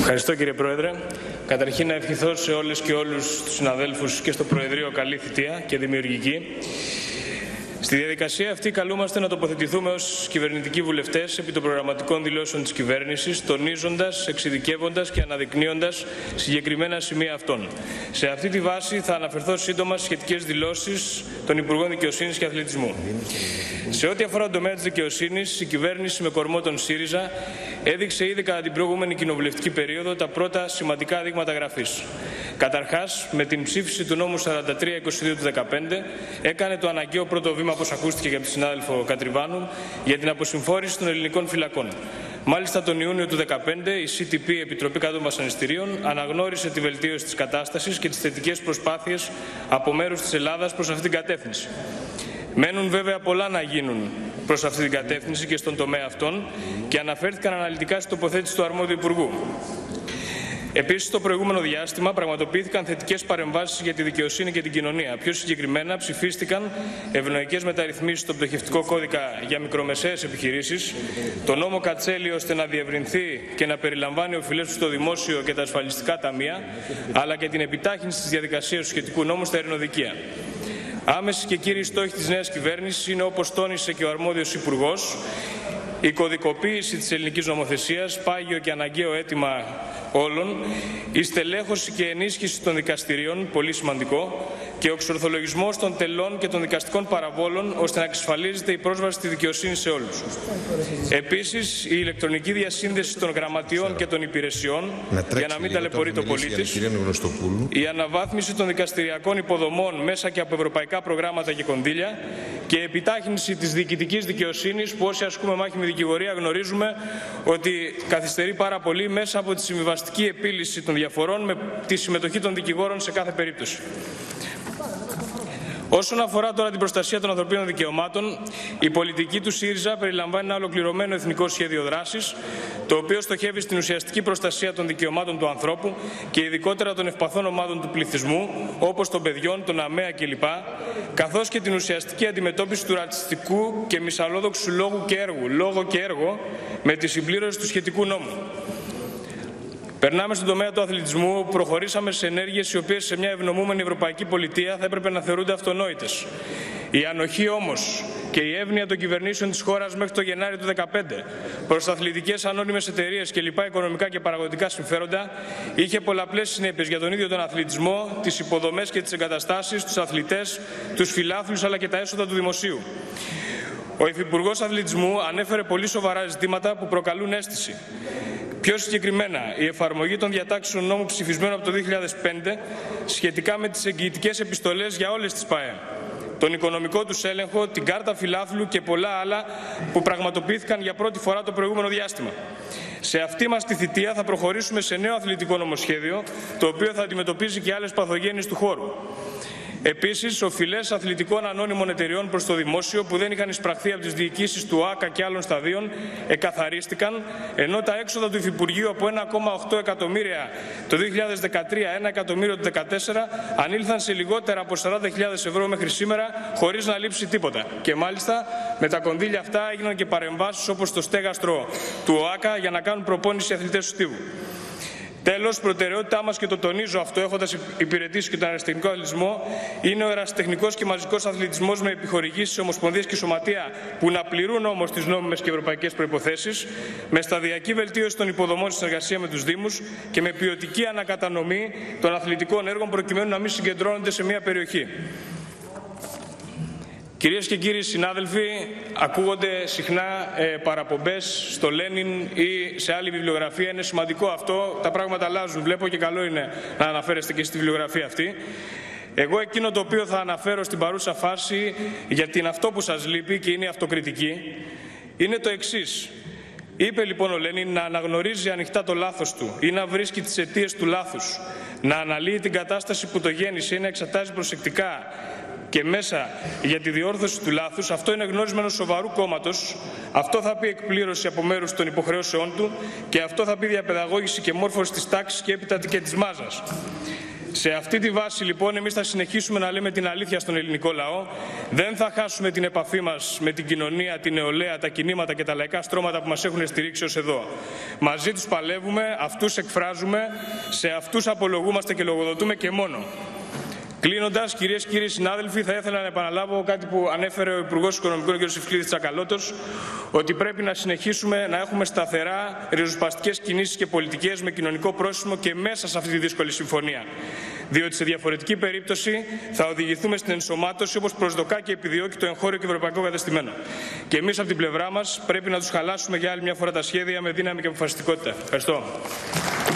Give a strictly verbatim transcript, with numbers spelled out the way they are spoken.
Ευχαριστώ, κύριε Πρόεδρε. Καταρχήν να ευχηθώ σε όλες και όλους τους συναδέλφους και στο Προεδρείο καλή θητεία και δημιουργική. Στη διαδικασία αυτή καλούμαστε να τοποθετηθούμε ως κυβερνητικοί βουλευτές επί των προγραμματικών δηλώσεων της κυβέρνησης, τονίζοντας, εξειδικεύοντας και αναδεικνύοντας συγκεκριμένα σημεία αυτών. Σε αυτή τη βάση θα αναφερθώ σύντομα στις σχετικές δηλώσεις των Υπουργών Δικαιοσύνης και Αθλητισμού. Σε ό,τι αφορά τον τομέα της δικαιοσύνης, η κυβέρνηση με κορμό τον ΣΥΡΙΖΑ έδειξε ήδη κατά την προηγούμενη κοινοβουλευτική περίοδο τα πρώτα σημαντικά δείγματα γραφής. Καταρχάς, με την ψήφιση του νόμου σαράντα τρία είκοσι δύο του δύο χιλιάδες δεκαπέντε, έκανε το αναγκαίο πρώτο βήμα, όπως ακούστηκε για τον συνάδελφο Κατριβάνου, για την αποσυμφόρηση των ελληνικών φυλακών. Μάλιστα, τον Ιούνιο του δύο χιλιάδες δεκαπέντε, η σι τι πι, Επιτροπή Κάτω Βασανιστήριων, αναγνώρισε τη βελτίωση της κατάστασης και τις θετικές προσπάθειες από μέρους της Ελλάδας προς αυτή την κατεύθυνση. Μένουν βέβαια πολλά να γίνουν προς αυτή την κατεύθυνση και στον τομέα αυτών και αναφέρθηκαν αναλυτικά στη τοποθέτηση του αρμόδιου Υπουργού. Επίσης, στο προηγούμενο διάστημα πραγματοποιήθηκαν θετικές παρεμβάσεις για τη δικαιοσύνη και την κοινωνία. Πιο συγκεκριμένα, ψηφίστηκαν ευνοϊκές μεταρρυθμίσεις στον πτωχευτικό κώδικα για μικρομεσαίες επιχειρήσεις, το νόμο Κατσέλη ώστε να διευρυνθεί και να περιλαμβάνει οφειλές του στο δημόσιο και τα ασφαλιστικά ταμεία, αλλά και την επιτάχυνση της διαδικασίας του σχετικού νόμου στα ειρηνοδικεία. Άμεση και κύριοι στόχοι της νέας κυβέρνησης είναι, όπως τόνισε και ο αρμόδιος Υπουργός, η κωδικοποίηση της ελληνικής νομοθεσίας, πάγιο και αναγκαίο αίτημα όλων, η στελέχωση και ενίσχυση των δικαστηρίων, πολύ σημαντικό, και ο εξορθολογισμός των τελών και των δικαστικών παραβόλων, ώστε να εξασφαλίζεται η πρόσβαση στη δικαιοσύνη σε όλους. Επίσης, η ηλεκτρονική διασύνδεση των γραμματιών και των υπηρεσιών, να για να μην ταλαιπωρεί το πολίτης, η αναβάθμιση των δικαστηριακών υποδομών μέσα και από ευρωπαϊκά προγράμματα και κονδύλια και η επιτάχυνση της διοικητικής δικαιοσύνης, που όσοι ασκούμε μάχη με δικηγορία γνωρίζουμε ότι καθυστερεί πάρα πολύ, μέσα από τη συμβιβαστική επίλυση των διαφορών με τη συμμετοχή των δικηγόρων σε κάθε περίπτωση. Όσον αφορά τώρα την προστασία των ανθρωπίνων δικαιωμάτων, η πολιτική του ΣΥΡΙΖΑ περιλαμβάνει ένα ολοκληρωμένο εθνικό σχέδιο δράσης, το οποίο στοχεύει στην ουσιαστική προστασία των δικαιωμάτων του ανθρώπου και ειδικότερα των ευπαθών ομάδων του πληθυσμού, όπως των παιδιών, των ΑΜΕΑ κλπ., καθώς και την ουσιαστική αντιμετώπιση του ρατσιστικού και μυσαλλόδοξου λόγου και έργου, λόγο και έργο, με τη συμπλήρωση του σχετικού νόμου. Περνάμε στον τομέα του αθλητισμού, όπου προχωρήσαμε σε ενέργειες οι οποίες σε μια ευνομούμενη ευρωπαϊκή πολιτεία θα έπρεπε να θεωρούνται αυτονόητες. Η ανοχή όμως και η εύνοια των κυβερνήσεων της χώρας μέχρι το Γενάρη του δύο χιλιάδες δεκαπέντε προς αθλητικές ανώνυμες εταιρείες και λοιπά οικονομικά και παραγωγικά συμφέροντα είχε πολλαπλές συνέπειες για τον ίδιο τον αθλητισμό, τις υποδομές και τις εγκαταστάσεις, τους αθλητές, τους φιλάθλους αλλά και τα έσοδα του δημοσίου. Ο Υφυπουργός Αθλητισμού ανέφερε πολύ σοβαρά ζητήματα που προκαλούν αίσθηση. Πιο συγκεκριμένα, η εφαρμογή των διατάξεων νόμου ψηφισμένου από το δύο χιλιάδες πέντε σχετικά με τις εγγυητικές επιστολές για όλες τις ΠΑΕ, τον οικονομικό τους έλεγχο, την κάρτα φιλάθλου και πολλά άλλα που πραγματοποιήθηκαν για πρώτη φορά το προηγούμενο διάστημα. Σε αυτή μας τη θητεία θα προχωρήσουμε σε νέο αθλητικό νομοσχέδιο, το οποίο θα αντιμετωπίζει και άλλες παθογένειες του χώρου. Επίσης, οφειλές αθλητικών ανώνυμων εταιριών προς το δημόσιο που δεν είχαν εισπραχθεί από τις διοικήσεις του ΆΚΑ και άλλων σταδίων εκαθαρίστηκαν, ενώ τα έξοδα του Υφυπουργείου από ένα κόμμα οκτώ εκατομμύρια το δύο χιλιάδες δεκατρία, ένα εκατομμύριο το δύο χιλιάδες δεκατέσσερα ανήλθαν σε λιγότερα από σαράντα χιλιάδες ευρώ μέχρι σήμερα, χωρίς να λείψει τίποτα. Και μάλιστα με τα κονδύλια αυτά έγιναν και παρεμβάσεις όπως το στέγαστρο του ΟΑΚΑ για να κάνουν προπόνηση αθλητές του Στίβου. Τέλος, προτεραιότητά μας, και το τονίζω αυτό έχοντας υπηρετήσει και τον αεραστεχνικό αθλητισμό, είναι ο ερασιτεχνικός και μαζικός αθλητισμός με επιχορηγήσεις σε ομοσπονδίες και σωματεία που να πληρούν όμως τις νόμιμες και ευρωπαϊκές προϋποθέσεις, με σταδιακή βελτίωση των υποδομών στη συνεργασία με τους Δήμους και με ποιοτική ανακατανομή των αθλητικών έργων προκειμένου να μην συγκεντρώνονται σε μία περιοχή. Κυρίες και κύριοι συνάδελφοι, ακούγονται συχνά ε, παραπομπές στο Λένιν ή σε άλλη βιβλιογραφία. Είναι σημαντικό αυτό, τα πράγματα αλλάζουν. Βλέπω και καλό είναι να αναφέρεστε και στη βιβλιογραφία αυτή. Εγώ εκείνο το οποίο θα αναφέρω στην παρούσα φάση, γιατί είναι αυτό που σας λείπει και είναι η αυτοκριτική, είναι το εξής. Είπε λοιπόν ο Λένιν να αναγνωρίζει ανοιχτά το λάθος του ή να βρίσκει τις αιτίες του λάθους, να αναλύει την κατάσταση που το γέννησε ή να εξετάζει προσεκτικά και μέσα για τη διόρθωση του λάθους. Αυτό είναι γνώρισμα ενός σοβαρού κόμματος, αυτό θα πει εκπλήρωση από μέρους των υποχρεώσεών του και αυτό θα πει διαπαιδαγώγηση και μόρφωση της τάξης και έπειτα και της μάζας. Σε αυτή τη βάση, λοιπόν, εμείς θα συνεχίσουμε να λέμε την αλήθεια στον ελληνικό λαό. Δεν θα χάσουμε την επαφή μας με την κοινωνία, την νεολαία, τα κινήματα και τα λαϊκά στρώματα που μας έχουν στηρίξει ως εδώ. Μαζί τους παλεύουμε, αυτούς εκφράζουμε, σε αυτούς απολογούμαστε και λογοδοτούμε και μόνο. Κλείνοντας, κυρίες και κύριοι συνάδελφοι, θα ήθελα να επαναλάβω κάτι που ανέφερε ο Υπουργός Οικονομικών, κ. Ευκλήδης Τσακαλώτος, ότι πρέπει να συνεχίσουμε να έχουμε σταθερά ριζοσπαστικές κινήσεις και πολιτικές με κοινωνικό πρόσημο και μέσα σε αυτή τη δύσκολη συμφωνία. Διότι σε διαφορετική περίπτωση θα οδηγηθούμε στην ενσωμάτωση, όπως προσδοκά και επιδιώκει το εγχώριο και ευρωπαϊκό κατεστημένο. Και εμείς από την πλευρά μας πρέπει να τους χαλάσουμε για άλλη μια φορά τα σχέδια με δύναμη και αποφασιστικότητα. Ευχαριστώ.